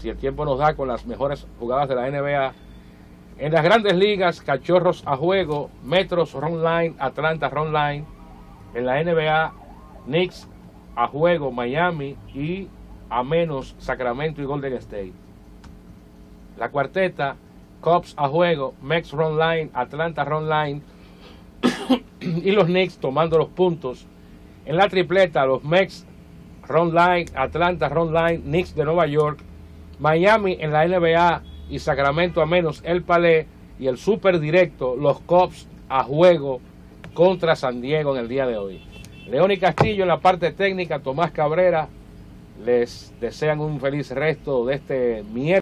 si el tiempo nos da, con las mejores jugadas de la NBA. En las grandes ligas, Cachorros a juego, Metros run line, Atlanta run line. En la NBA, Knicks a juego, Miami, y a menos Sacramento y Golden State. La cuarteta, Cubs a juego, Mex run line, Atlanta run line y los Knicks tomando los puntos. En la tripleta, los Mex run line, Atlanta run line, Knicks de Nueva York, Miami en la NBA y Sacramento a menos el Palé, y el super directo, los Cubs a juego contra San Diego en el día de hoy. León y Castillo en la parte técnica, Tomás Cabrera, les desean un feliz resto de este miércoles.